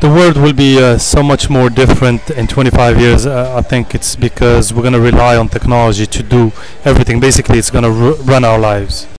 The world will be so much more different in 25 years. I think it's because we're going to rely on technology to do everything. Basically, it's going to run our lives.